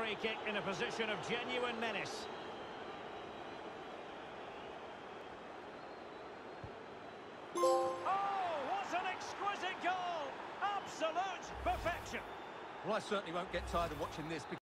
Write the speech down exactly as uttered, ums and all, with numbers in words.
free kick in a position of genuine menace. Oh, what an exquisite goal! Absolute perfection. Well, I certainly won't get tired of watching this.